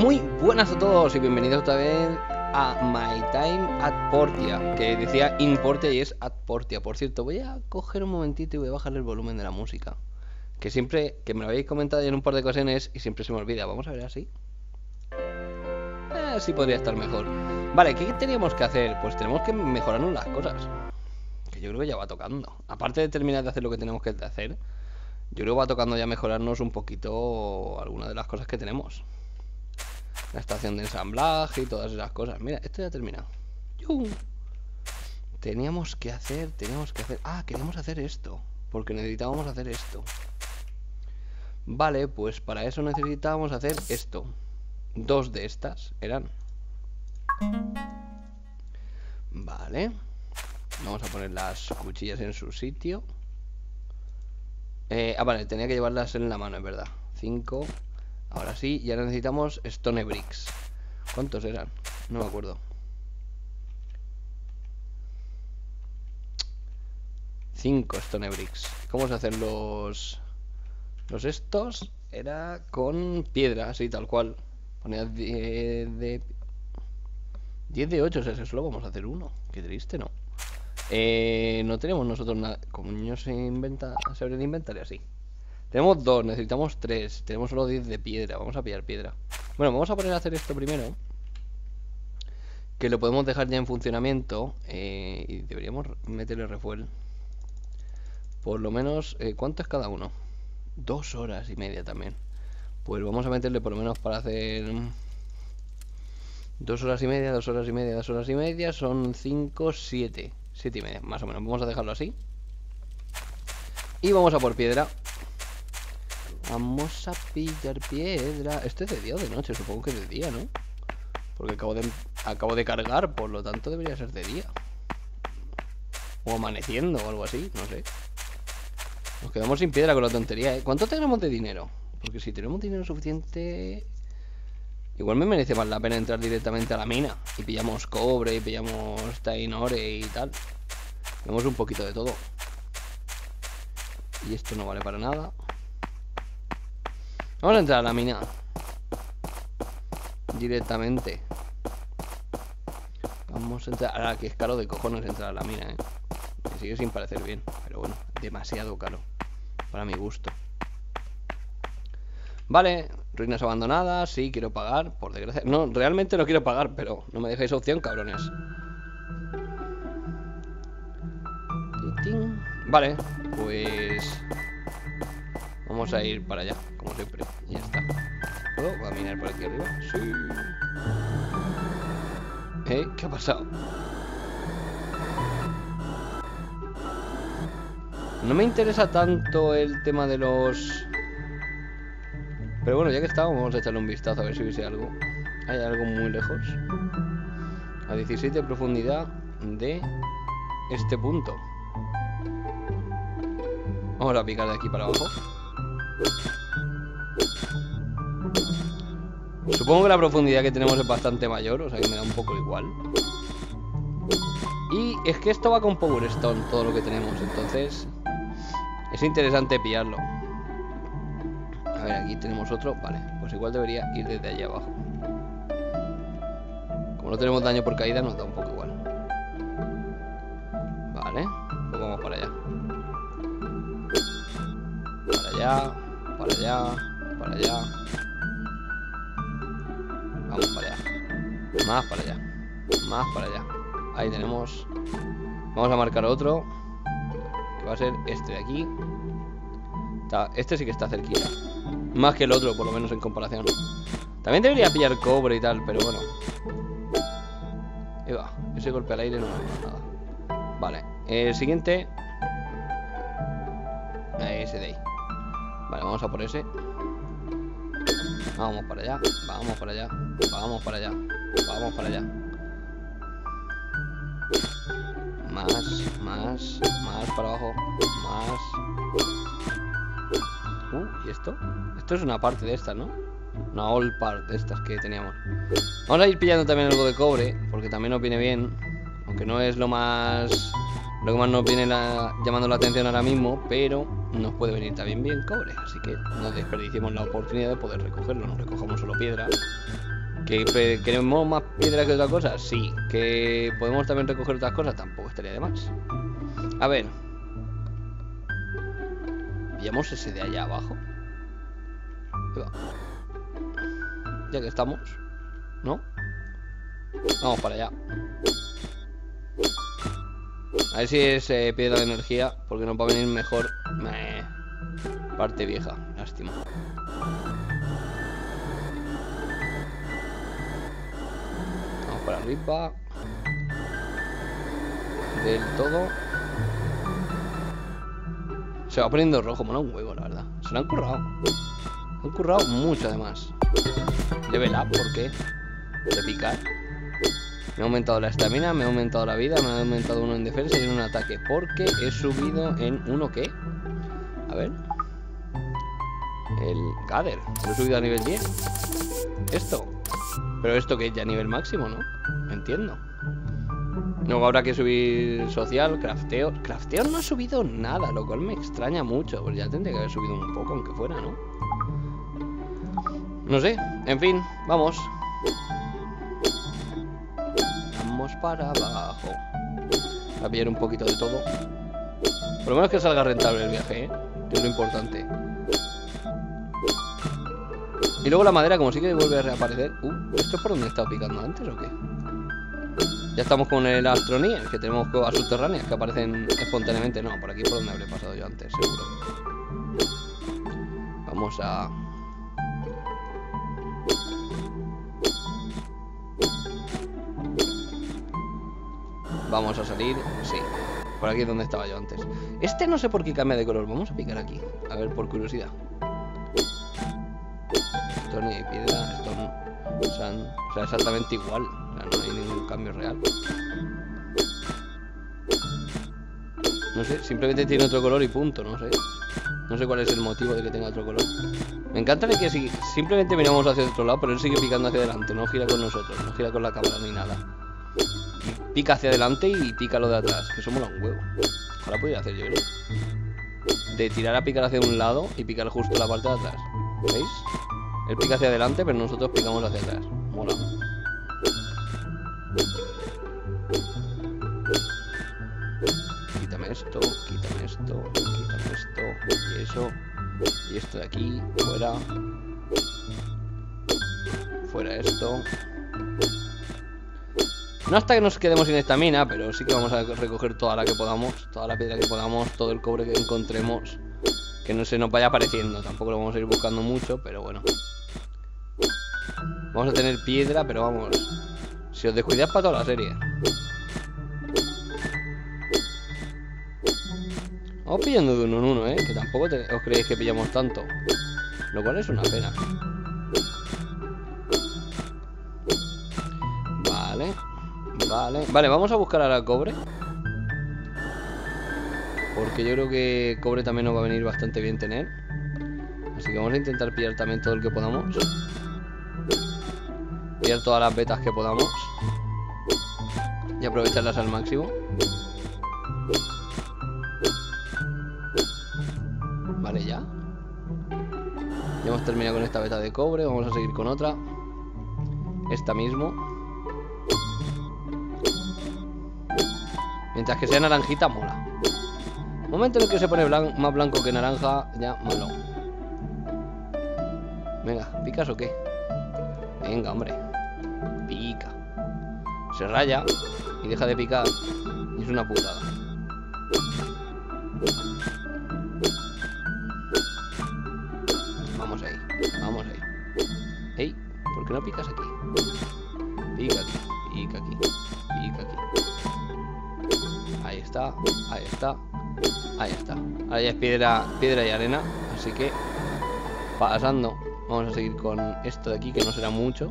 Muy buenas a todos y bienvenidos otra vez a My Time at Portia, que decía in Portia y es at Portia. Por cierto, voy a coger un momentito y voy a bajar el volumen de la música, que siempre, que me lo habéis comentado ya en un par de ocasiones y siempre se me olvida. Vamos a ver así. Así podría estar mejor. Vale, ¿qué teníamos que hacer? Pues tenemos que mejorarnos las cosas, que yo creo que ya va tocando. Aparte de terminar de hacer lo que tenemos que hacer, yo creo que va tocando ya mejorarnos un poquito algunas de las cosas que tenemos. La estación de ensamblaje y todas esas cosas. Mira, esto ya ha terminado. Teníamos que hacer... Ah, queríamos hacer esto, porque necesitábamos hacer esto. Vale, pues para eso necesitábamos hacer esto. Dos de estas eran. Vale. Vamos a poner las cuchillas en su sitio. Vale, tenía que llevarlas en la mano, es verdad. 5. Ahora sí, ya necesitamos Stone Bricks. ¿Cuántos eran? No me acuerdo. 5 Stone Bricks. ¿Cómo se hacen los estos? Era con piedra, así tal cual. Ponía 10 de 8, o sea, solo vamos a hacer uno. Qué triste, ¿no? No tenemos nosotros nada. ¿Cómo se inventa? ¿Se abre el inventario así? Tenemos 2, necesitamos 3. Tenemos solo 10 de piedra. Vamos a pillar piedra. Bueno, vamos a poner a hacer esto primero, que lo podemos dejar ya en funcionamiento. Y deberíamos meterle refuel. Por lo menos, ¿cuánto es cada uno? 2 horas y media también. Pues vamos a meterle por lo menos para hacer 2 horas y media, 2 horas y media, 2 horas y media. Son 5, 7. 7 y media, más o menos. Vamos a dejarlo así. Y vamos a por piedra. Vamos a pillar piedra. ¿Esto es de día o de noche? Supongo que es de día, ¿no? Porque acabo de cargar, por lo tanto debería ser de día. O amaneciendo o algo así, no sé. Nos quedamos sin piedra con la tontería, ¿eh? ¿Cuánto tenemos de dinero? Porque si tenemos dinero suficiente, igual me merece más la pena entrar directamente a la mina. Y pillamos cobre, y pillamos ore y tal. Vemos un poquito de todo. Y esto no vale para nada. Vamos a entrar a la mina directamente. Vamos a entrar. Ahora que es caro de cojones entrar a la mina, ¿eh? Me sigue sin parecer bien, pero bueno, demasiado caro para mi gusto. Vale, ruinas abandonadas. Sí, quiero pagar, por desgracia. No, realmente no quiero pagar, pero no me dejáis opción, cabrones. Vale, pues vamos a ir para allá, como siempre. Y ya está. ¿Puedo? ¿Voy a minar por aquí arriba? Sí. ¿Qué ha pasado? No me interesa tanto el tema de los... Pero bueno, ya que estamos, vamos a echarle un vistazo a ver si hubiese algo. Hay algo muy lejos. A 16 de profundidad de este punto. Vamos a picar de aquí para abajo. Supongo que la profundidad que tenemos es bastante mayor, o sea que me da un poco igual. Y es que esto va con Power Stone, todo lo que tenemos, entonces es interesante pillarlo. A ver, aquí tenemos otro. Vale, pues igual debería ir desde allá abajo. Como no tenemos daño por caída, nos da un poco igual. Vale, pues vamos para allá. Para allá, para allá, para allá. Vamos para allá. Más para allá. Más para allá. Ahí tenemos. Vamos a marcar otro, que va a ser este de aquí. Este sí que está cerquita. Más que el otro, por lo menos en comparación. También debería pillar cobre y tal, pero bueno. Ahí va. Ese golpe al aire no me da nada. Vale, el siguiente. Ese de ahí. Vale, vamos a por ese. Vamos para allá, vamos para allá, vamos para allá, vamos para allá. Más para abajo. Más. ¿Y esto? Esto es una parte de estas, ¿no? Una all part de estas que teníamos. Vamos a ir pillando también algo de cobre, porque también nos viene bien. Aunque no es lo más... Lo que más nos viene llamando la atención ahora mismo, pero nos puede venir también bien cobre. Así que no desperdiciemos la oportunidad de poder recogerlo. No recojamos solo piedra. ¿Que queremos más piedra que otra cosa? Sí. ¿Que podemos también recoger otras cosas? Tampoco estaría de más. A ver. ¿Pillamos ese de allá abajo? Ahí va. Ya que estamos, ¿no? Vamos para allá. A ver si es piedra de energía, porque nos va a venir mejor. Parte vieja, lástima. Vamos para arriba. Del todo. Se va poniendo rojo, mola un huevo, la verdad. Se lo han currado. Se han currado mucho, además. Level up, ¿por qué? De picar. Me ha aumentado la estamina, me ha aumentado la vida, me ha aumentado uno en defensa y en un ataque. Porque he subido en uno, ¿qué? A ver. El Gather. Lo he subido a nivel 10. Esto. Pero esto que es ya nivel máximo, ¿no? Entiendo. Luego habrá que subir social, crafteo. Crafteo no ha subido nada, lo cual me extraña mucho. Pues ya tendría que haber subido un poco, aunque fuera, ¿no? No sé, en fin, vamos. Vamos para abajo. A pillar un poquito de todo. Por lo menos que salga rentable el viaje, ¿eh? Que es lo importante. Y luego la madera, como sí que vuelve a reaparecer. ¿Esto es por donde he estado picando antes o qué? Ya estamos con el Astronier, que tenemos cuevas subterráneas que aparecen espontáneamente. No, por aquí por donde habré pasado yo antes, seguro. Vamos a... Vamos a salir, sí. Por aquí es donde estaba yo antes. Este no sé por qué cambia de color. Vamos a picar aquí. A ver, por curiosidad. Stone y piedra, stone, sand. O sea, exactamente igual. O sea, no hay ningún cambio real. No sé, simplemente tiene otro color y punto, no sé. No sé cuál es el motivo de que tenga otro color. Me encanta de que si simplemente miramos hacia otro lado, pero él sigue picando hacia adelante. No gira con nosotros, no gira con la cámara ni nada. Pica hacia adelante y pica lo de atrás, que eso mola un huevo. Ahora podría hacer yo, ¿no? De tirar a picar hacia un lado y picar justo la parte de atrás. ¿Veis? Él pica hacia adelante, pero nosotros picamos hacia atrás. Mola. Quítame esto, quítame esto, quítame esto. Y eso. Y esto de aquí, fuera. Fuera esto. No hasta que nos quedemos sin estamina, pero sí que vamos a recoger toda la que podamos, toda la piedra que podamos, todo el cobre que encontremos, que no se nos vaya apareciendo. Tampoco lo vamos a ir buscando mucho, pero bueno. Vamos a tener piedra, pero vamos, si os descuidáis para toda la serie. Vamos pillando de uno en uno, que tampoco os creéis que pillamos tanto, lo cual es una pena. Vale, vamos a buscar ahora cobre. Porque yo creo que cobre también nos va a venir bastante bien tener. Así que vamos a intentar pillar también todo el que podamos. Pillar todas las vetas que podamos. Y aprovecharlas al máximo. Vale, ya. Ya hemos terminado con esta beta de cobre. Vamos a seguir con otra. Esta mismo. Mientras que sea naranjita, mola. Momento en el que se pone más blanco que naranja, ya malo. Venga, ¿picas o qué? Venga, hombre. Pica. Se raya y deja de picar. Y es una putada. Vamos ahí, vamos ahí. Ey, ¿por qué no picas aquí? Pica aquí, pica aquí, pica aquí. Ahí está, ahí está, ahí está. Ahora ya es piedra y arena, así que pasando. Vamos a seguir con esto de aquí, que no será mucho.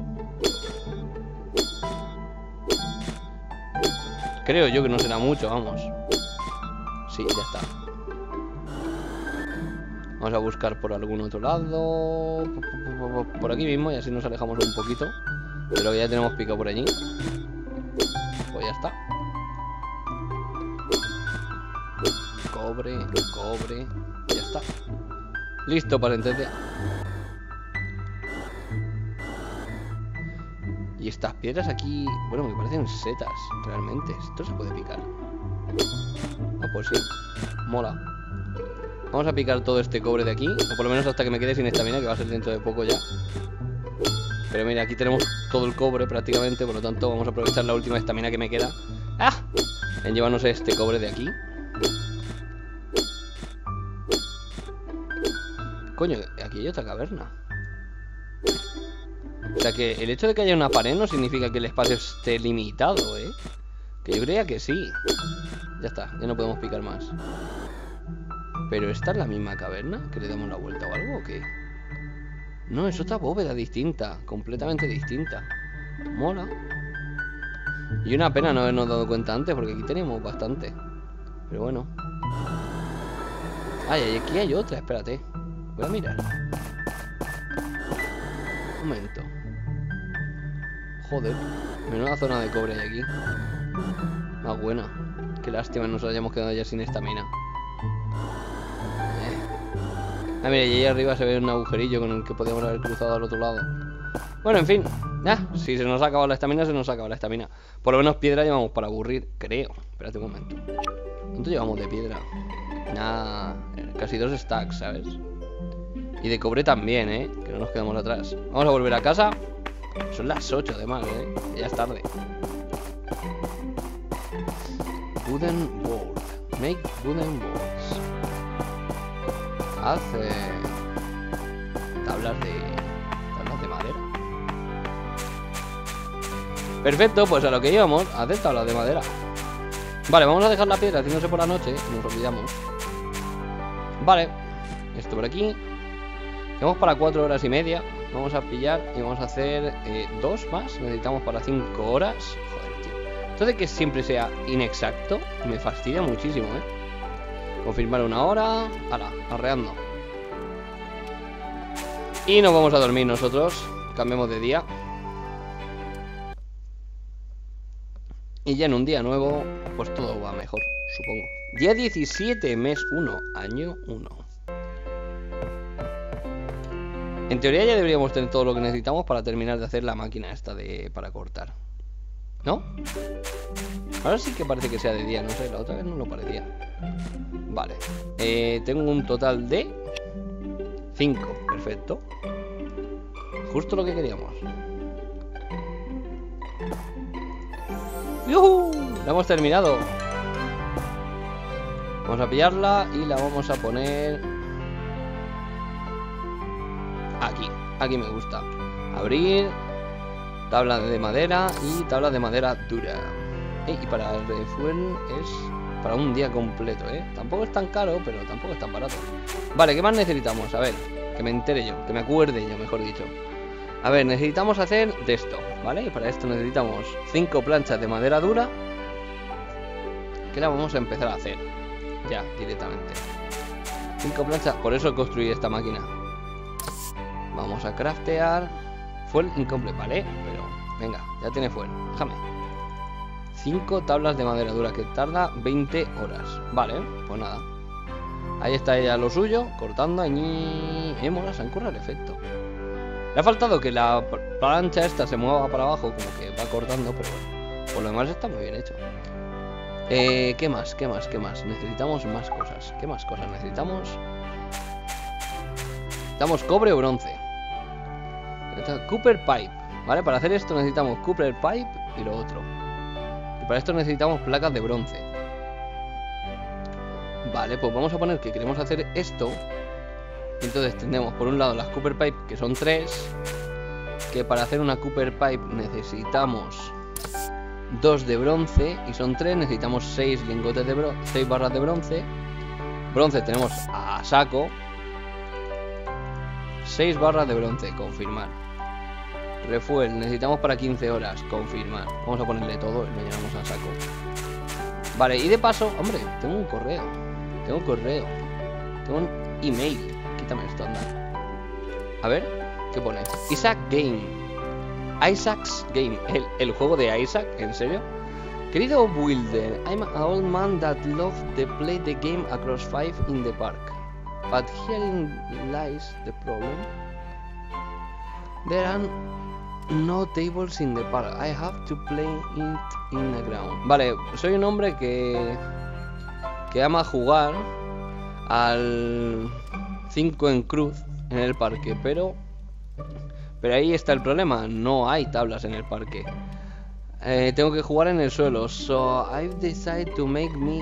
Creo yo que no será mucho, vamos. Sí, ya está. Vamos a buscar por algún otro lado. Por aquí mismo, y así nos alejamos un poquito de lo que ya tenemos picado por allí. Pues ya está. Cobre, cobre. Ya está. Listo para entender. Y estas piedras aquí, bueno, me parecen setas, realmente. Esto se puede picar. Ah, pues sí. Mola. Vamos a picar todo este cobre de aquí, o por lo menos hasta que me quede sin estamina, que va a ser dentro de poco ya. Pero mira, aquí tenemos todo el cobre prácticamente, por lo tanto vamos a aprovechar la última estamina que me queda. ¡Ah! En llevarnos este cobre de aquí. Coño, aquí hay otra caverna. O sea que el hecho de que haya una pared no significa que el espacio esté limitado, ¿eh? Que yo creía que sí. Ya está, ya no podemos picar más. ¿Pero esta es la misma caverna? ¿Que le damos la vuelta o algo o qué? No, es otra bóveda distinta. Completamente distinta. Mola. Y una pena no habernos dado cuenta antes, porque aquí teníamos bastante. Pero bueno. Ay, aquí hay otra, espérate. Voy a mirar. Un momento. Joder, menuda zona de cobre hay aquí. Más buena. Qué lástima nos hayamos quedado ya sin estamina. Ah, mira, y ahí arriba se ve un agujerillo con el que podíamos haber cruzado al otro lado. Bueno, en fin. Si se nos ha acabado la estamina, se nos ha acabado la estamina. Por lo menos piedra llevamos para aburrir, creo. Espérate un momento. ¿Cuánto llevamos de piedra? Nada, casi 2 stacks, ¿sabes? Y de cobre también, que no nos quedamos atrás. Vamos a volver a casa. Son las 8 además, ya es tarde. Wooden board. Make wooden boards. Haz tablas de madera. Perfecto, pues a lo que íbamos, a hacer tablas de madera. Vale, vamos a dejar la piedra haciéndose por la noche. Nos olvidamos. Vale, esto por aquí. Tenemos para 4 horas y media. Vamos a pillar y vamos a hacer 2 más. Necesitamos para 5 horas. Joder, tío. Esto de que siempre sea inexacto me fastidia muchísimo, Confirmar una hora. Hala, arreando. Y nos vamos a dormir nosotros. Cambiamos de día. Y ya en un día nuevo, pues todo va mejor, supongo. Día 17, mes 1, año 1. En teoría ya deberíamos tener todo lo que necesitamos para terminar de hacer la máquina esta para cortar. ¿No? Ahora sí que parece que sea de día, no sé, la otra vez no lo parecía. Vale. Tengo un total de 5, perfecto. Justo lo que queríamos. ¡Yuhu! La hemos terminado. Vamos a pillarla y la vamos a poner aquí. Aquí me gusta. Abrir. Tabla de madera y tabla de madera dura. Y para el refuel es para un día completo, Tampoco es tan caro, pero tampoco es tan barato. Vale, ¿qué más necesitamos? A ver, que me entere yo, que me acuerde yo, mejor dicho. A ver, necesitamos hacer de esto, ¿vale? Y para esto necesitamos 5 planchas de madera dura, que la vamos a empezar a hacer ya, directamente. 5 planchas, por eso construí esta máquina. Vamos a craftear. Fuel incomplete, ¿vale? Pero, venga, ya tiene fuel, déjame. 5 tablas de madera dura, que tarda 20 horas. Vale, pues nada. Ahí está ella lo suyo, cortando. Mola, se han currado el efecto. Le ha faltado que la plancha esta se mueva para abajo, como que va cortando, pero bueno. Por lo demás está muy bien hecho. ¿Qué más? ¿Qué más? ¿Qué más? Necesitamos más cosas. ¿Qué más cosas necesitamos? Necesitamos cobre o bronce. Copper pipe, ¿vale? Para hacer esto necesitamos copper pipe y lo otro. Y para esto necesitamos placas de bronce. Vale, pues vamos a poner que queremos hacer esto. Entonces tenemos por un lado las copper pipe, que son 3. Que para hacer una copper pipe necesitamos 2 de bronce. Y son 3, necesitamos 6 lingotes de bronce, 6 barras de bronce. Bronce tenemos a saco. 6 barras de bronce, confirmar. Refuel, necesitamos para 15 horas, confirmar. Vamos a ponerle todo y lo llenamos a saco. Vale, y de paso, hombre, tengo un correo. Tengo un correo. Tengo un email. Quítame esto, anda. A ver, ¿qué pone? Isaac Game. Isaac's Game. El juego de Isaac, ¿en serio? Querido Wilder, I'm an old man that loved to play the game across 5 in the park. But herein lies the problem. There are No tables in the park. I have to play it in the ground. Vale, soy un hombre que ama jugar al 5 en cruz en el parque, pero ahí está el problema, no hay tablas en el parque. Tengo que jugar en el suelo. So I've decided to make my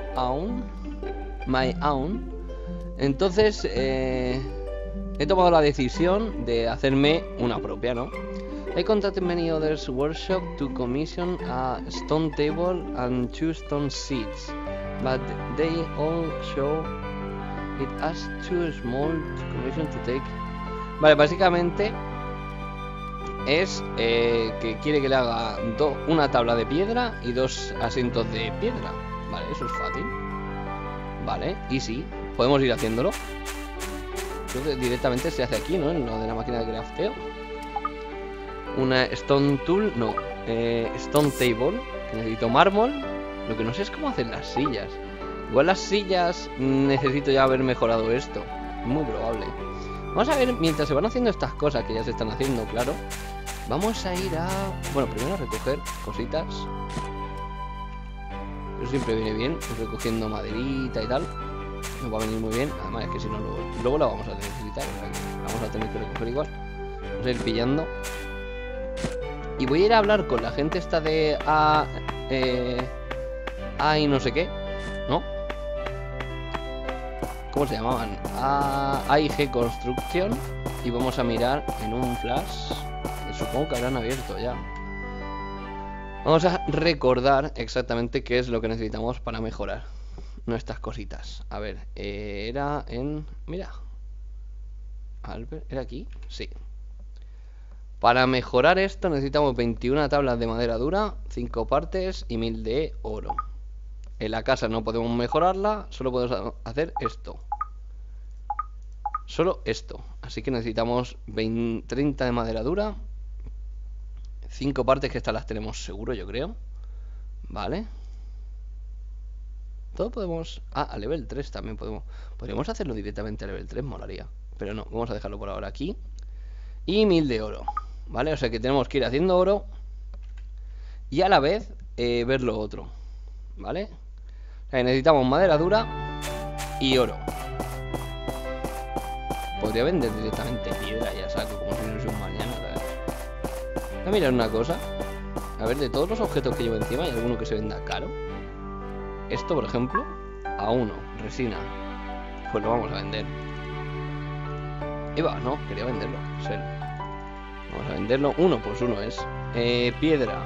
own. Entonces he tomado la decisión de hacerme una propia, ¿no? I contacted many others workshop to commission a stone table and 2 stone seats, but they all show it as too small to commission to take. Vale, básicamente es que quiere que le haga una tabla de piedra y 2 asientos de piedra. Vale, eso es fácil. Vale, y sí, podemos ir haciéndolo. Creo que directamente se hace aquí, ¿no? En lo de la máquina de crafteo. Una stone tool, no, stone table, que necesito mármol. Lo que no sé es cómo hacer las sillas. Igual las sillas necesito ya haber mejorado esto. Muy probable. Vamos a ver, mientras se van haciendo estas cosas que ya se están haciendo, claro. Vamos a ir a... Bueno, primero a recoger cositas. Eso siempre viene bien, ir recogiendo maderita y tal. Nos va a venir muy bien. Además es que si no, luego la vamos a necesitar. O sea, que vamos a tener que recoger igual. Vamos a ir pillando. Y voy a ir a hablar con la gente esta de y no sé qué, ¿no? ¿Cómo se llamaban? AIG Construction. Y vamos a mirar en un flash. Supongo que habrán abierto ya. Vamos a recordar exactamente qué es lo que necesitamos para mejorar nuestras cositas. A ver, era en... Mira, Albert, ¿era aquí? Sí. Para mejorar esto necesitamos 21 tablas de madera dura, 5 partes y 1000 de oro. En la casa no podemos mejorarla, solo podemos hacer esto. Solo esto. Así que necesitamos 30 de madera dura, 5 partes, que estas las tenemos seguro, yo creo. Vale. Todo podemos... a level 3 también podemos... Podríamos hacerlo directamente a level 3, molaría. Pero no, vamos a dejarlo por ahora aquí. Y 1000 de oro. Vale, o sea que tenemos que ir haciendo oro y a la vez ver lo otro. Vale. O sea que necesitamos madera dura y oro. Podría vender directamente piedra, ya saco, como si no fuese un mañana, ¿sabes? Voy a mirar una cosa. A ver, de todos los objetos que llevo encima, ¿hay alguno que se venda caro? Esto, por ejemplo, a 1, resina. Pues lo vamos a vender. Eva, no, quería venderlo. Vamos a venderlo. 1, pues 1 es. Piedra.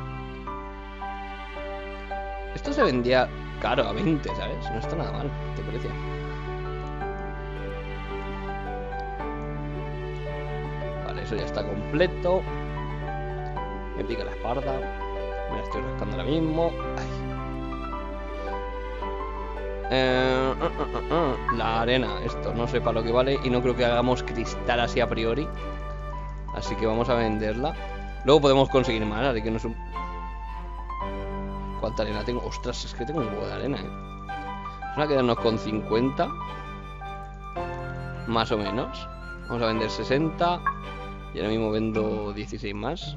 Esto se vendía caro a 20, ¿sabes? No está nada mal de precio. Vale, eso ya está completo. Me pica la espalda. Me la estoy rascando ahora mismo. La arena, esto no sé para lo que vale. Y no creo que hagamos cristal así a priori. Así que vamos a venderla. Luego podemos conseguir más, así que no es un... ¿Cuánta arena tengo? Ostras, es que tengo un huevo de arena, Vamos a quedarnos con 50. Más o menos. Vamos a vender 60. Y ahora mismo vendo 16 más.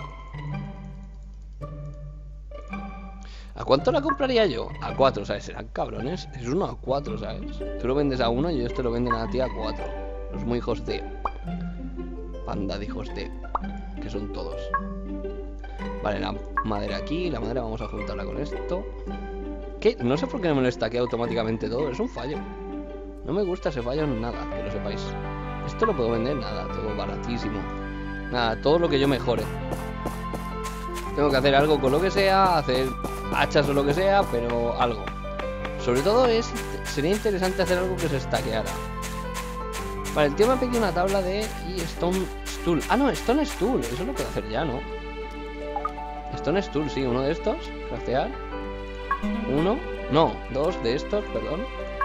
¿A cuánto la compraría yo? A 4, ¿sabes? Serán cabrones. Es uno a 4, ¿sabes? Tú lo vendes a 1 y ellos te lo venden a ti a 4. Los muy hijos de... Panda de hijos de... Que son todos. Vale, la madera aquí. La madera vamos a juntarla con esto. ¿Qué? No sé por qué no me lo estaquea automáticamente todo. Es un fallo. No me gusta ese fallo nada, que lo sepáis. Esto lo puedo vender, nada, todo baratísimo. Nada, todo lo que yo mejore. Tengo que hacer algo con lo que sea, hacer hachas o lo que sea, pero algo. Sobre todo sería interesante hacer algo que se estaqueara. Vale, el tío me ha pedido una tabla de Stone Stool. Ah, no, Stone Stool, eso lo puedo hacer ya, ¿no? Stone Stool, sí, uno de estos. Craftear. Uno, no, 2 de estos, perdón.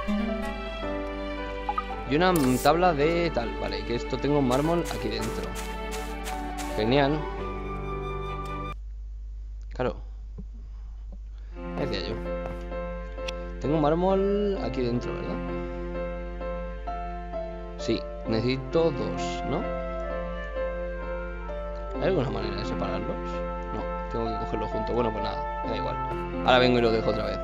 Y una tabla de tal, vale, que esto tengo mármol aquí dentro. Genial. Claro. Decía yo. Tengo mármol aquí dentro, ¿verdad? Sí, necesito 2, ¿no? ¿Hay alguna manera de separarlos? No, tengo que cogerlos juntos. Bueno, pues nada, me da igual. Ahora vengo y lo dejo otra vez.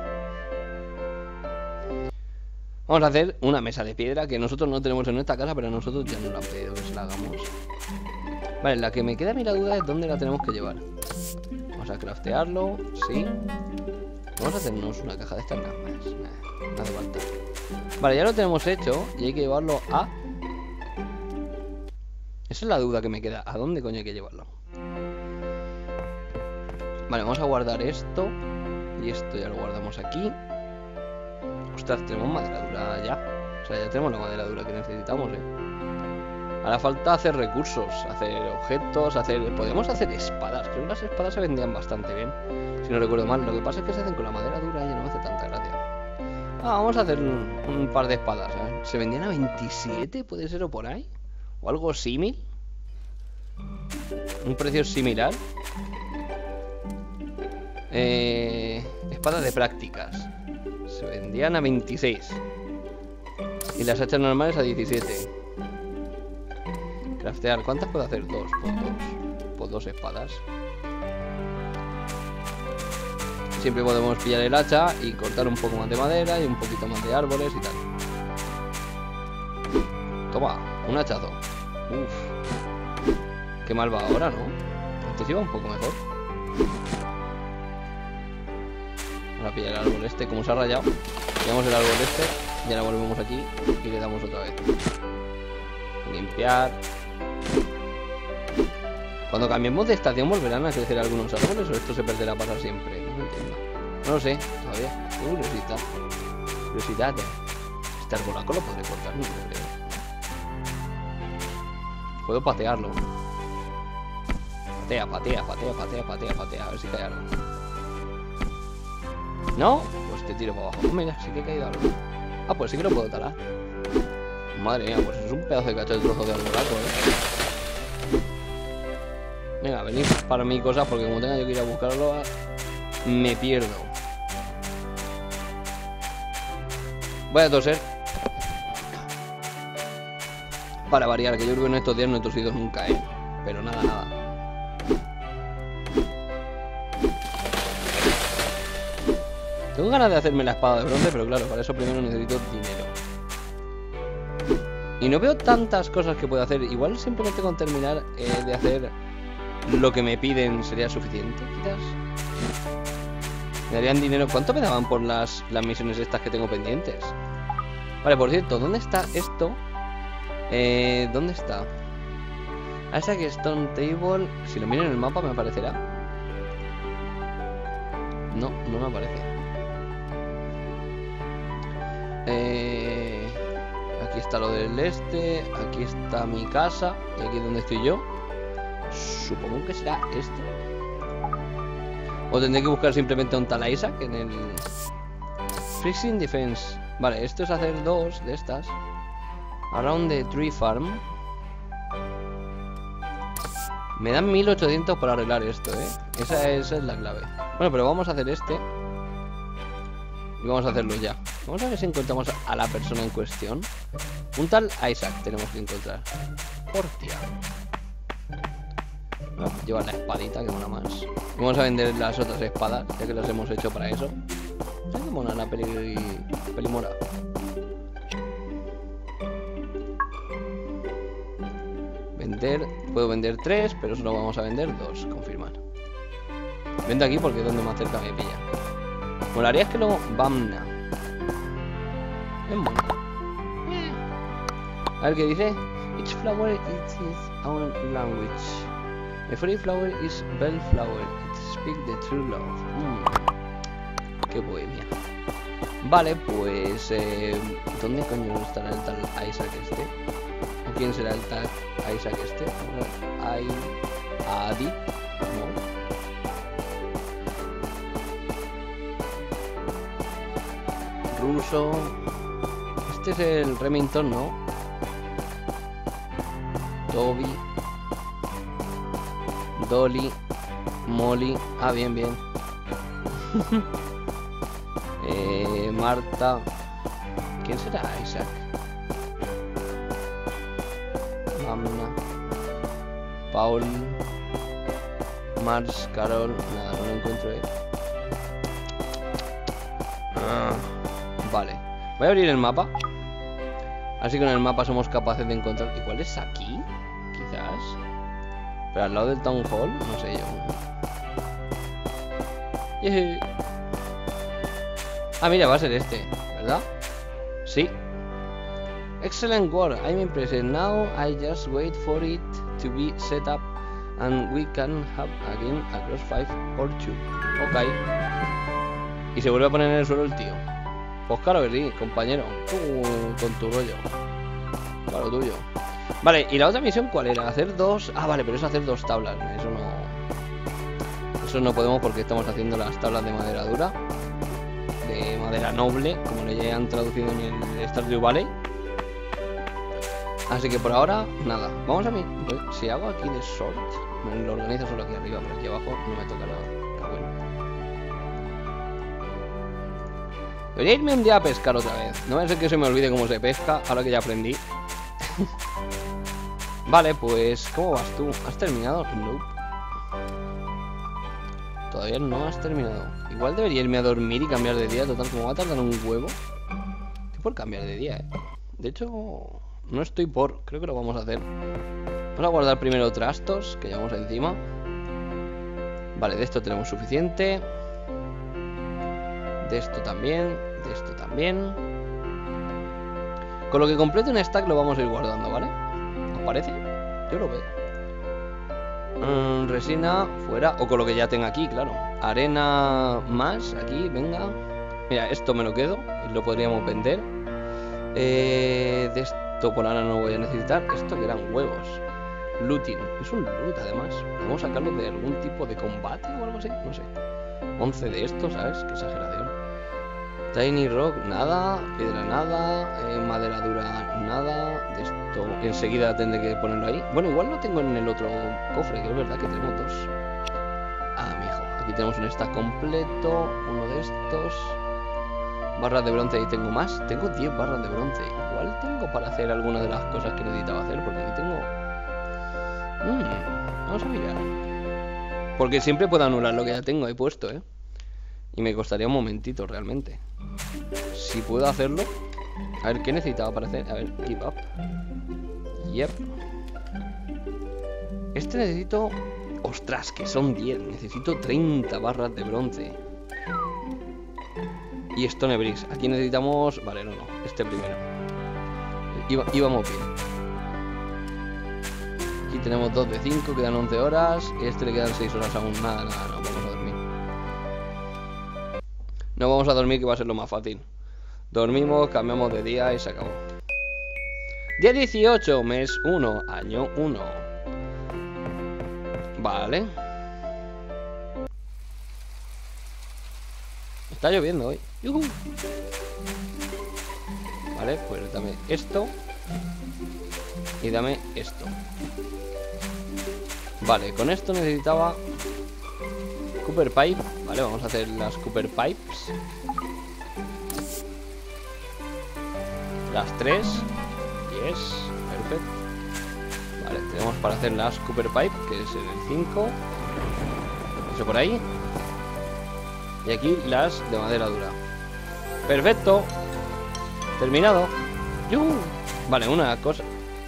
Vamos a hacer una mesa de piedra que nosotros no tenemos en nuestra casa, pero nosotros ya no la han pedido que se la hagamos. Vale, la que me queda a mí la duda es dónde la tenemos que llevar. Vamos a craftearlo, sí. Vamos a hacernos una caja de estas nada más. No hace falta. Vale, ya lo tenemos hecho y hay que llevarlo a... Esa es la duda que me queda. ¿A dónde coño hay que llevarlo? Vale, vamos a guardar esto. Y esto ya lo guardamos aquí. Ostras, tenemos madera dura ya. O sea, ya tenemos la madera dura que necesitamos, Ahora falta hacer recursos, hacer objetos, podríamos hacer espadas. Creo que las espadas se vendían bastante bien, si no recuerdo mal. Lo que pasa es que se hacen con la madera dura y ya no me hace tanta gracia. Vamos a hacer un par de espadas, ¿Se vendían a 27? ¿Puede ser o por ahí? ¿O algo similar? ¿Un precio similar? Espadas de prácticas. Se vendían a 26. Y las hachas normales a 17. Craftear, ¿cuántas puedo hacer? Dos, pues dos espadas. Siempre podemos pillar el hacha y cortar un poco más de madera y un poquito más de árboles y tal. Toma, un hachazo. Uf. Qué mal va ahora, ¿no? Antes iba un poco mejor. Vamos a pillar el árbol este, como se ha rayado. Pillamos el árbol este y ahora volvemos aquí y le damos otra vez. Limpiar. Cuando cambiemos de estación volverán a crecer algunos árboles o esto se perderá para siempre. No lo entiendo. No lo sé, todavía. Curiosidad. Curiosidad. Este arbolaco lo podré cortar, no lo creo. Puedo patearlo. Patea. A ver si cae algo. ¿No? Pues te tiro para abajo. Mira, sí que ha caído algo. Ah, pues sí que lo puedo talar. Madre mía, pues es un pedazo de cacho de trozo de arbolaco, Venga, venid para mí cosas porque como tenga yo que ir a buscarlo, me pierdo. Voy a toser. Para variar, que yo creo que en estos días no he tosido nunca, Pero nada. Tengo ganas de hacerme la espada de bronce, pero claro, para eso primero necesito dinero. Y no veo tantas cosas que puedo hacer. Igual simplemente con terminar de hacer lo que me piden sería suficiente, quizás. Me darían dinero. ¿Cuánto me daban por las misiones estas que tengo pendientes? Vale, por cierto, ¿dónde está esto? ¿Dónde está? Isaac Stone Table. Si lo miro en el mapa me aparecerá. No me aparece. Aquí está lo del este. Aquí está mi casa. Y aquí es donde estoy yo. Supongo que será esto. O tendré que buscar simplemente un tal Isaac en el Freezing Defense. Vale, esto es hacer dos de estas. Around the Tree Farm. Me dan 1800 para arreglar esto, Esa es la clave. Bueno, pero vamos a hacer este. Y vamos a hacerlo ya. Vamos a ver si encontramos a la persona en cuestión. Un tal Isaac tenemos que encontrar. Hostia. Vamos a llevar la espadita, que mola más. Y vamos a vender las otras espadas, ya que las hemos hecho para eso. Ay, qué mona la pelimora. Vender. Puedo vender 3, pero solo vamos a vender 2. Confirmar. Vendo aquí porque es donde más cerca me pilla. Molaría es que luego... Bamna. Es mono. A ver qué dice. Each flower it is our language. Every flower is bellflower. It speaks the true love. Qué bohemia. Vale, pues... ¿dónde coño estará el tal Isaac este? ¿O quién será el tal Isaac este? Adi. No. Ruso. Este es el Remington, ¿no? Toby. Dolly. Molly. Ah, bien. Marta. ¿Quién será Isaac? Mamna. Paul. Mars, Carol, nada, no lo encuentro, Vale, voy a abrir el mapa. Así que en el mapa somos capaces de encontrar. ¿Igual es aquí? Quizás. Pero al lado del Town Hall, no sé yo. Ah, mira, va a ser este, ¿verdad? Sí. Excellent work, I'm impressed. Now I just wait for it to be set up and we can have again across 5 or 2. Ok. Y se vuelve a poner en el suelo el tío. Pues claro que sí, compañero. Tú con tu rollo. Claro, tuyo. Vale, ¿y la otra misión cuál era? Hacer dos... Ah, vale, pero es hacer dos tablas. Eso no podemos porque estamos haciendo las tablas de madera dura. De madera noble, como le han traducido en el Stardew Valley. Así que por ahora, nada. Vamos a mí. Si hago aquí de sort, me lo organizo solo aquí arriba, pero aquí abajo no me toca nada. Debería irme un día a pescar otra vez. No va a ser que se me olvide cómo se pesca, ahora que ya aprendí. Vale, pues, ¿cómo vas tú? ¿Has terminado? Nope. Todavía no has terminado. Igual debería irme a dormir y cambiar de día. Total, como va a tardar un huevo. Estoy por cambiar de día, De hecho, no estoy por... Creo que lo vamos a hacer. Vamos a guardar primero trastos, que llevamos encima. Vale, de esto tenemos suficiente. De esto también, de esto también. Con lo que complete un stack lo vamos a ir guardando, ¿vale? ¿Os parece? Yo lo veo. Resina, fuera. O con lo que ya tenga aquí, claro. Arena más, aquí, venga. Mira, esto me lo quedo y lo podríamos vender. De esto por ahora no voy a necesitar. Esto que eran huevos. Looting, es un loot además. Podemos sacarlo de algún tipo de combate o algo así, no sé. 11 de estos, ¿sabes? Qué exageración. Tiny rock, nada. Piedra, nada. Madera dura, nada. De esto enseguida tendré que ponerlo ahí. Bueno, igual lo tengo en el otro cofre, que es verdad que tenemos dos. Ah, mijo, aquí tenemos un stack completo. Uno de estos. Barras de bronce, ahí tengo más. Tengo 10 barras de bronce. Igual tengo para hacer alguna de las cosas que necesitaba hacer, porque aquí tengo... vamos a mirar. Porque siempre puedo anular lo que ya tengo ahí puesto, Y me costaría un momentito realmente. Si puedo hacerlo. A ver, ¿qué necesitaba para hacer? A ver, give up. Yep. Este necesito... Ostras, que son 10. Necesito 30 barras de bronce. Y Stone Bricks. Aquí necesitamos... Vale, no. Este primero. Íbamos bien. Aquí tenemos 2 de 5, quedan 11 horas. Este le quedan 6 horas aún. Nada, no vamos a dormir. No vamos a dormir, que va a ser lo más fácil. Dormimos, cambiamos de día y se acabó. Día 18, mes 1, año 1. Vale. Está lloviendo hoy. ¡Yuhu! Vale, pues dame esto. Y dame esto. Vale, con esto necesitaba Cooper Pipe. Vale, vamos a hacer las Cooper Pipes. Las 3. Yes, perfecto. Vale, tenemos para hacer las Cooper Pipe, que es el 5. Eso por ahí. Y aquí las de madera dura. Perfecto. Terminado. ¡Yuhu! Vale, una cosa.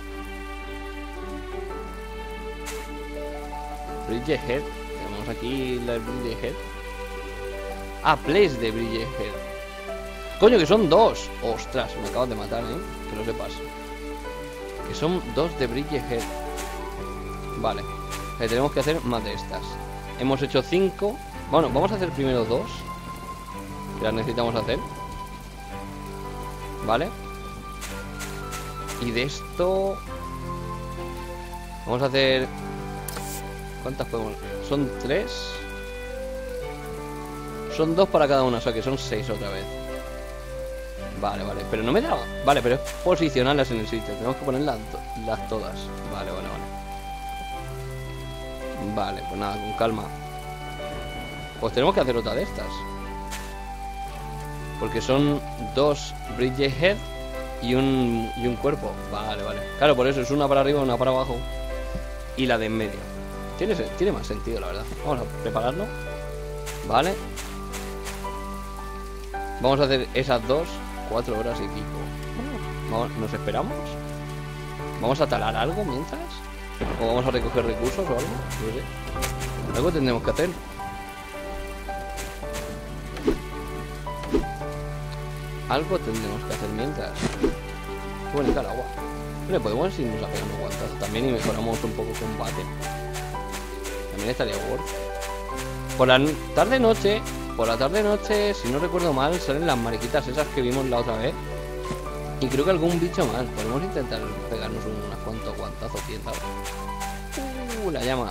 Bridgehead. Tenemos aquí la Bridgehead. Ah, place de Bridgehead. Coño, que son 2. Ostras, me acabas de matar, que lo sepas. Que son 2 de Bridgehead. Vale, tenemos que hacer más de estas. Hemos hecho 5. Bueno, vamos a hacer primero 2. Que las necesitamos hacer. Vale. Y de esto vamos a hacer... ¿Cuántas podemos? Son 3. Son 2 para cada una, o sea que son 6 otra vez. Vale, vale, pero no me da... Vale, pero es posicionarlas en el sitio. Tenemos que ponerlas todas. Vale, vale, vale. Vale, pues nada, con calma. Pues tenemos que hacer otra de estas. Porque son 2 Bridgehead y un cuerpo. Vale, vale. Claro, por eso es una para arriba, una para abajo. Y la de en medio. Tiene más sentido, la verdad. Vamos a prepararlo. Vale. Vamos a hacer esas 4 horas y pico. Vamos, ¿nos esperamos? ¿Vamos a talar algo mientras? ¿O vamos a recoger recursos o algo? No sé. Algo tendremos que hacer. Algo tendremos que hacer mientras. Qué bonita el agua. Le podemos irnos a pegar unos guantazos también y mejoramos un poco el combate. También estaría worth. Por la tarde-noche, si no recuerdo mal, salen las mariquitas esas que vimos la otra vez. Y creo que algún bicho más. Podemos intentar pegarnos unos cuantos guantazos, quién sabe. La llama.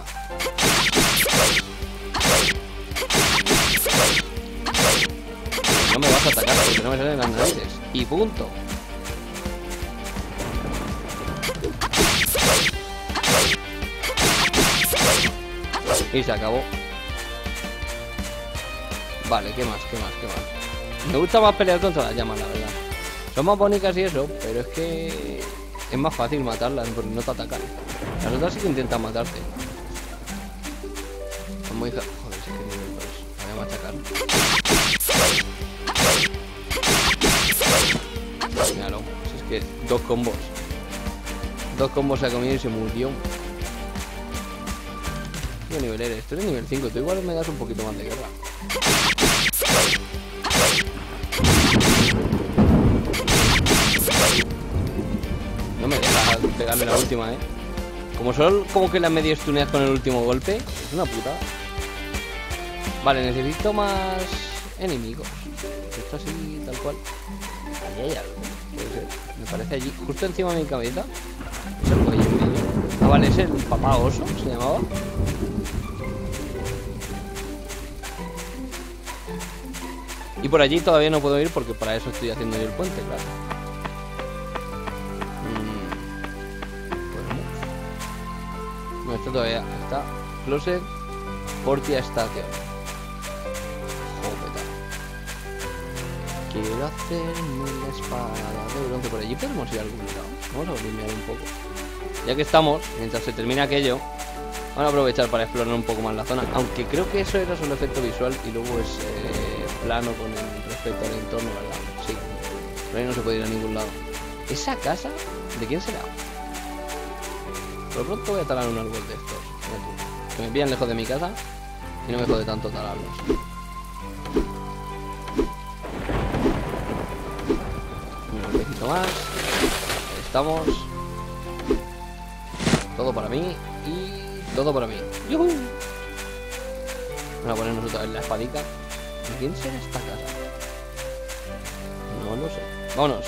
No me vas a atacar porque no me salen las narices. Y punto. Y se acabó. Vale, ¿qué más? Me gusta más pelear contra las llamas, la verdad. Son más bonitas y eso, pero es que es más fácil matarlas porque no te atacan. Las otras sí que intentan matarte. Son muy... Joder, si es que nivel 2. Me voy a machacar. Míralo, si es que 2 combos. 2 combos se ha comido y se murió. ¿Qué nivel eres? Tú eres nivel 5, tú igual me das un poquito más de guerra. No me dejas pegarle la última, como que la medio stuneas con el último golpe. Es una putada. Vale, necesito más enemigos. Esto así, tal cual. Ahí hay algo. Puede ser. Me parece allí, justo encima de mi cabeza. Es algo ahí en medio. Ah, vale, es el papá oso, se llamaba. Y por allí todavía no puedo ir porque para eso estoy haciendo yo el puente, claro. No, esto todavía está. Closet Portia Station. Joder. Quiero hacerme la espada de bronce. Por allí podemos ir a algún lado. Vamos a limpiar un poco. Ya que estamos, mientras se termina aquello, vamos a aprovechar para explorar un poco más la zona. Aunque creo que eso era solo efecto visual y luego es plano con respecto al entorno, ¿verdad? Sí. Pero ahí no se puede ir a ningún lado. ¿Esa casa? ¿De quién será? Por lo pronto voy a talar un árbol de estos. Que me pillan lejos de mi casa y no me jode tanto talarlos. Un golpecito más. Ahí estamos. Todo para mí y todo para mí. ¡Yuhu! Vamos a ponernos otra vez la espadita. ¿De quién será esta casa? No lo sé. Vámonos.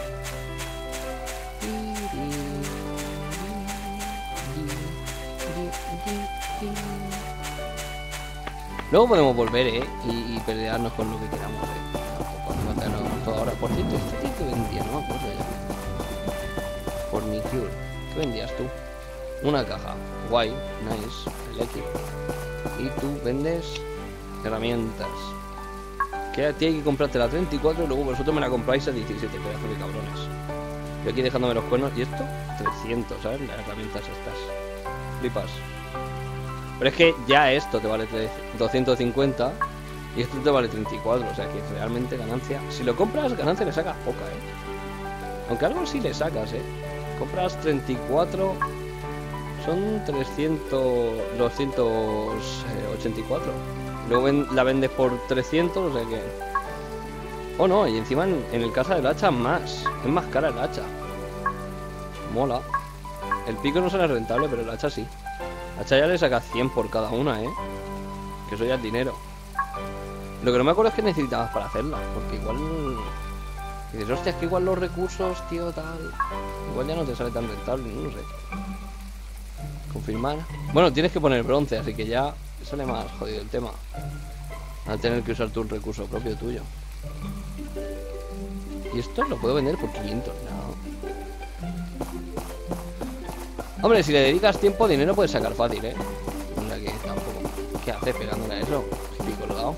Luego podemos volver, y pelearnos con lo que queramos, Tampoco matarnos con todo ahora. Por cierto, este que vendía, no me acuerdo ya. Por mi cure. ¿Qué vendías tú? Una caja. Guay, nice, electric. Y tú vendes herramientas. Que a ti hay que comprarte la 34 y luego vosotros me la compráis a 17, pedazo de cabrones. Yo aquí dejándome los cuernos. ¿Y esto? 300, ¿sabes? Las herramientas estas. Flipas. Pero es que ya esto te vale 250 y esto te vale 34, o sea que realmente ganancia. Si lo compras, ganancia le sacas poca, Aunque algo sí le sacas, Compras 34, son 284. Luego la vendes por 300, o sea que... Oh no, y encima en el casa del hacha más. Es más cara el hacha. Mola. El pico no será rentable, pero el hacha sí. La hacha ya le saca 100 por cada una, Que eso ya es dinero. Lo que no me acuerdo es que necesitabas para hacerla. Porque igual... dices, hostia, es que igual los recursos, tío, tal... Igual ya no te sale tan rentable, no sé. Confirmar. Bueno, tienes que poner bronce, así que ya sale más jodido el tema. Al tener que usar tú un recurso propio tuyo. Y esto lo puedo vender por 500, no. Hombre, si le dedicas tiempo, dinero puedes sacar fácil, O sea que tampoco. ¿Qué hace pegándole a eso? Estoy colgado.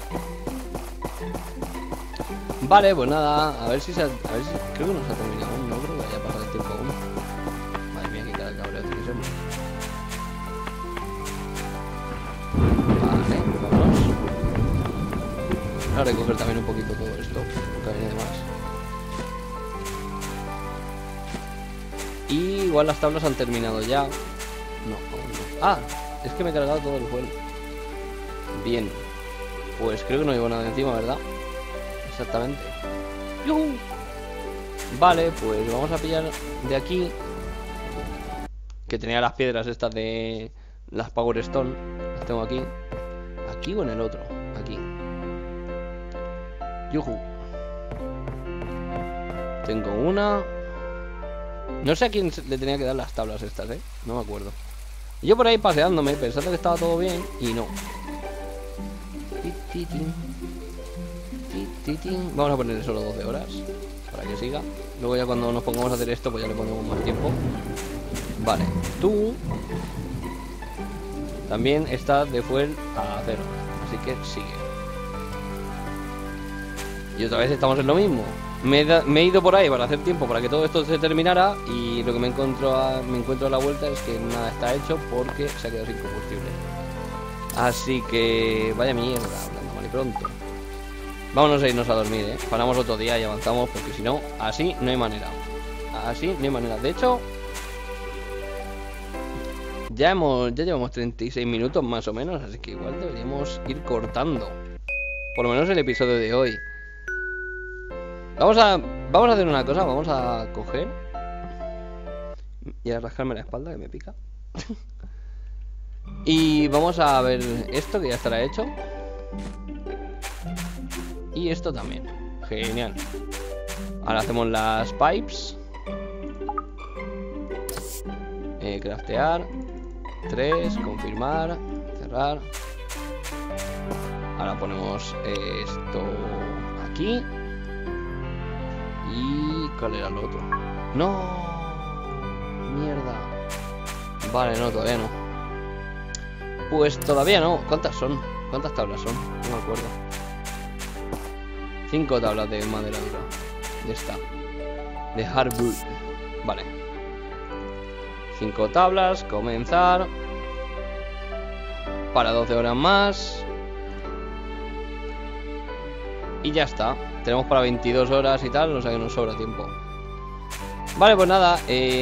Vale, pues nada, a ver si creo que no se ha terminado aún, no creo que haya pasado el tiempo aún. Madre mía, que cada cabrón tiene que ser. a recoger también un poquito todo esto, porque viene de más. Y igual las tablas han terminado ya. No, aún no. Ah, es que me he cargado todo el fuel. Bien. Pues creo que no llevo nada encima, ¿verdad? Exactamente. ¡Yuhu! Vale, pues vamos a pillar de aquí. Que tenía las piedras estas de las Power Stone. Las tengo aquí. ¿Aquí o en el otro? Aquí. ¡Yuhu! Tengo una. No sé a quién le tenía que dar las tablas estas, no me acuerdo. Y yo por ahí paseándome, pensando que estaba todo bien, y no. Vamos a ponerle solo 12 horas para que siga. Luego ya cuando nos pongamos a hacer esto, pues ya le ponemos más tiempo. Vale, tú también estás de fuel a 0, así que sigue. Y otra vez estamos en lo mismo. Me he ido por ahí para hacer tiempo para que todo esto se terminara. Y lo que me encuentro a la vuelta es que nada está hecho porque se ha quedado sin combustible. Así que vaya mierda, hablando mal y pronto. Vámonos a irnos a dormir, Paramos otro día y avanzamos, porque si no, así no hay manera. Así no hay manera. De hecho, ya llevamos 36 minutos más o menos, así que igual deberíamos ir cortando por lo menos el episodio de hoy. Vamos a hacer una cosa. Vamos a coger y a rascarme la espalda, que me pica. Y vamos a ver esto, que ya estará hecho. Y esto también. Genial. Ahora hacemos las pipes. Craftear. 3, confirmar, cerrar. Ahora ponemos esto aquí. ¿Y cuál era el otro? ¡No! ¡Mierda! Vale, no, todavía no. Pues todavía no. ¿Cuántas son? ¿Cuántas tablas son? No me acuerdo. 5 tablas de madera dura. De esta. De hardwood. Vale. 5 tablas. Comenzar. Para 12 horas más. Y ya está. Tenemos para 22 horas y tal, o sea que nos sobra tiempo. Vale, pues nada.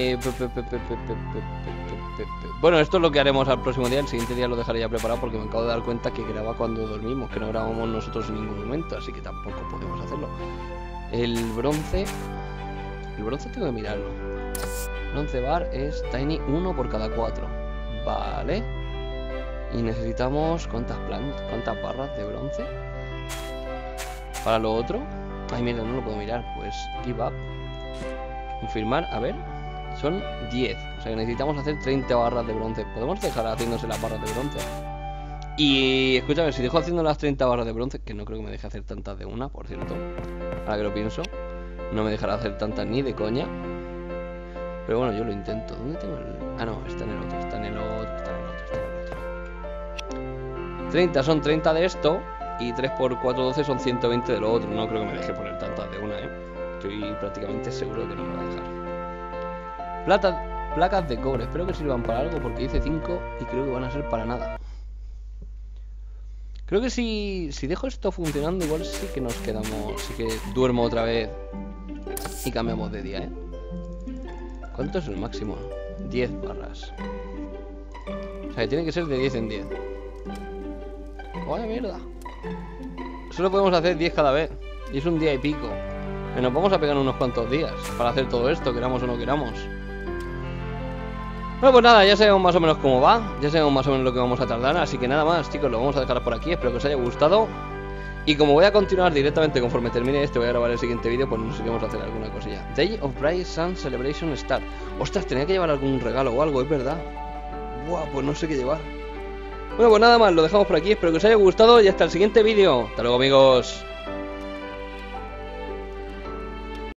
Bueno, esto es lo que haremos al próximo día. El siguiente día lo dejaré ya preparado porque me acabo de dar cuenta que graba cuando dormimos, que no grabamos nosotros en ningún momento, así que tampoco podemos hacerlo. El bronce tengo que mirarlo. Bronce bar es tiny 1 por cada 4. Vale. Y necesitamos ¿cuántas barras de bronce? Para lo otro. Ay, mira, no lo puedo mirar. Pues give up. Confirmar, a ver. Son 10. O sea que necesitamos hacer 30 barras de bronce. ¿Podemos dejar haciéndose las barras de bronce? Y escúchame, si dejo haciendo las 30 barras de bronce, que no creo que me deje hacer tantas de una, por cierto. Ahora que lo pienso, no me dejará hacer tantas ni de coña. Pero bueno, yo lo intento. ¿Dónde tengo el...? Ah, no, está en el otro, está en el otro, está en el otro, está en el otro. 30 son 30 de esto. Y 3 por 4, 12 son 120 de lo otro. No creo que me deje poner tantas de una, Estoy prácticamente seguro que no me va a dejar. Placas de cobre. Espero que sirvan para algo porque hice 5 y creo que van a ser para nada. Creo que si dejo esto funcionando, igual sí que nos quedamos. Sí que duermo otra vez y cambiamos de día, ¿Cuánto es el máximo? 10 barras. O sea, que tiene que ser de 10 en 10. ¡Vaya mierda! Solo podemos hacer 10 cada vez. Y es un día y pico. Que nos vamos a pegar unos cuantos días para hacer todo esto, queramos o no queramos. Bueno, pues nada, ya sabemos más o menos cómo va. Ya sabemos más o menos lo que vamos a tardar. Así que nada más, chicos, lo vamos a dejar por aquí. Espero que os haya gustado. Y como voy a continuar directamente conforme termine este, voy a grabar el siguiente vídeo, pues nos iremos a hacer alguna cosilla. Day of Bright Sun Celebration Start. Ostras, tenía que llevar algún regalo o algo, es verdad. Buah, pues no sé qué llevar. Bueno, pues nada más, lo dejamos por aquí. Espero que os haya gustado y hasta el siguiente vídeo. Hasta luego, amigos.